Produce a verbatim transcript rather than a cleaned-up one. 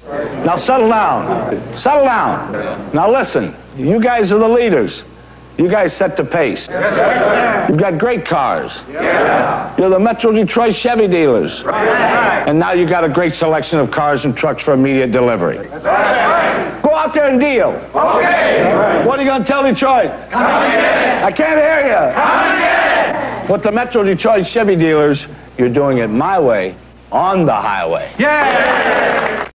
Now settle down. Settle down. Now listen, you guys are the leaders. You guys set the pace. You've got great cars. You're the Metro Detroit Chevy Dealers. And now you got a great selection of cars and trucks for immediate delivery. Go out there and deal. Okay. What are you going to tell Detroit? Come and get it. I can't hear you. Come and get it. With the Metro Detroit Chevy Dealers, you're doing it my way on the highway. Yeah.